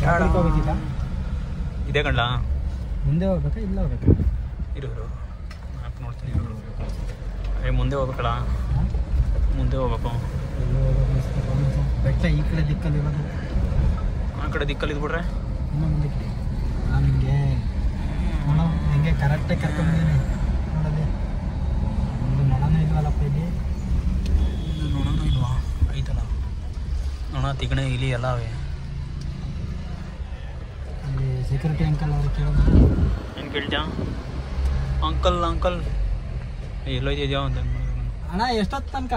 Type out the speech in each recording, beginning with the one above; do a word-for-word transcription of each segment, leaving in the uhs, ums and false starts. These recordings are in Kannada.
ಹೋಗ್ಬೇಕಿಲ್ಲ ಇದೇ ಕಣ್ಣ ಮುಂದೆ ಹೋಗ್ಬೇಕಾ ಇಲ್ಲ ಹೋಗ್ಬೇಕಾ ಇರು ಇರು ಮ್ಯಾಪ್ ನೋಡ್ತೀನಿ ಏ ಮುಂದೆ ಹೋಗ್ಬೇಕಲ್ಲ ಮುಂದೆ ಹೋಗ್ಬೇಕು ಬೆಟ್ಟ ಈ ಕಡೆ ದಿಕ್ಕಲ್ಲಿ ಇರೋದು ಆ ಕಡೆ ದಿಕ್ಕಲ್ಲಿ ಇದ್ಬಿಟ್ರೆ ಇನ್ನೂ ಮುಂದಕ್ಕೆ ನಾನು ಹಿಂಗೆ ನೋಡೋ ಹೆಂಗೆ ಕರೆಕ್ಟಾಗಿ ಕರ್ಕೊಂಡ್ಬಂದೀನಿ ನೋಡೋದೇ ಒಂದು ನೋಡೋಣ ಇಲ್ವಲ್ಲಪ್ಪ ಇಲ್ಲಿ ನೋಡೋಣ ಇಲ್ವಾ ಐತಲ್ಲ ನೋಡ ತಿಗಣೆ ಇಲಿ ಎಲ್ಲ ಅವೆ ಅಲ್ಲಿ ಸೆಕ್ಯೂರಿಟಿ ಅಂಕಲ್ ಅವ್ರು ಕೇಳೋಣ ಏನು ಕೇಳ್ತ್ಯಾ ಅಂಕಲ್ ಅಂಕಲ್ ಎಲ್ಲೋಯ್ತಿದ್ಯಾ ಅಂತ ಅಣ್ಣ ಎಷ್ಟೊತ್ತು ತನಕ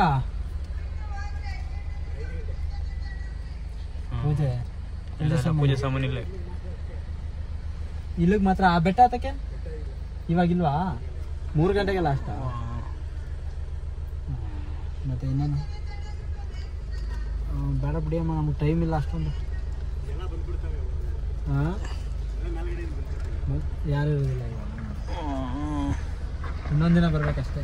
ಪೂಜೆ ಪೂಜೆ ಸಾಮಾನು ಇಲ್ಲ ಇಲ್ಲಿಗೆ ಮಾತ್ರ ಆ ಬೆಟ್ಟ ಆತಕ್ಕೆ ಇವಾಗಿಲ್ವಾ ಮೂರು ಗಂಟೆಗೆ ಲಾಸ್ಟ ಮತ್ತೆ ಇನ್ನೇನು ಬೇಡ ಬಿಡಿಯಮ್ಮ ನಮ್ಗೆ ಟೈಮ್ ಇಲ್ಲ ಅಷ್ಟೊಂದು ಹಾಂ ಯಾರು ಇರೋದಿಲ್ಲ ಇವಾಗ ಇನ್ನೊಂದು ದಿನ ಬರ್ಬೇಕಷ್ಟೇ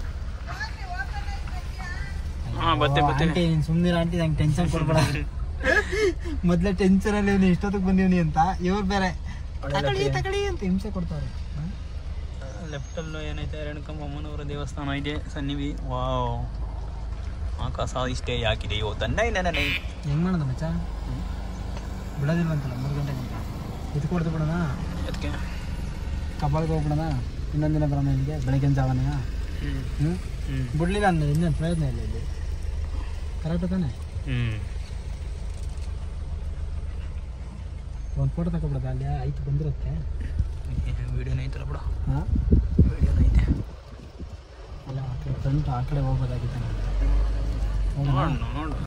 ಆಂಟಿ ನೀನು ಸುಮ್ಮನಿರ ಆಂಟಿ ನಂಗೆ ಟೆನ್ಷನ್ ಕೊಡ್ಬೇಡ ಮೊದಲೇ ಟೆನ್ಷನಲ್ಲಿ ನೀವು ಇಷ್ಟೊತ್ತಿಗೆ ಬಂದೀವಿ ಅಂತ ಇವ್ರು ಬೇರೆ ತಗೊಳ್ಳಿ ತಗೊಳ್ಳಿ ಅಂತ ಹಿಂಸೆ ಕೊಡ್ತಾರೆ ಲೆಫ್ಟಲ್ಲೂ ಏನೈತೆ ರೇಣುಕಮ್ಮಮ್ಮನವರ ದೇವಸ್ಥಾನ ಇದೆ ಸನ್ನಿವಿ ವಾವ್ ಆಕಾಶ ಇಷ್ಟೇ ಯಾಕಿದೆಯೋ ತನ್ನೈ ನನ್ನ ನೈ ಹೆಂಗೆ ಮಾಡೋದ ಮಚ್ಚ ಬಿಡೋದಿಲ್ವಂತಲ್ಲ ಮೂರು ಗಂಟೆ ಗಂಟೆ ಇದು ಕೊಡ್ದು ಬಿಡೋಣ ಅದಕ್ಕೆ ಕಬ್ಬಾಳಿಗೆ ಹೋಗ್ಬಿಡೋಣ ಇನ್ನೊಂದು ದಿನ ಬರೋಣ ಇಲ್ಲಿಗೆ ಬೆಳಗಿನ ಜಾವನೆಯ ಹ್ಞೂ ಬಿಡ್ಲಿಲ್ಲ ಅಂದ್ರೆ ಇನ್ನೇನು ಪ್ರಯೋಜನ ಇಲ್ಲ ಇಲ್ಲಿ ಕರೆಕ್ಟ್ ತಾನೆ ಹ್ಞೂ ಒಂದು ಫೋಟೋ ತಗೊಬಿಡೋದ ಅಲ್ಲಿ ಆಯ್ತು ಬಂದಿರುತ್ತೆ ವಿಡಿಯೋನ ಐತಲ್ಲ ಬಿಡ ಹಾಂ ವಿಡಿಯೋನ ಐತೆ ಅಲ್ಲ ಆ ಕಡೆ ಫ್ರಂಟ್ ಆ ಕಡೆ ಹೋಗ್ಬೋದಾಗಿತ್ತು ನೋಡು ನೋಡು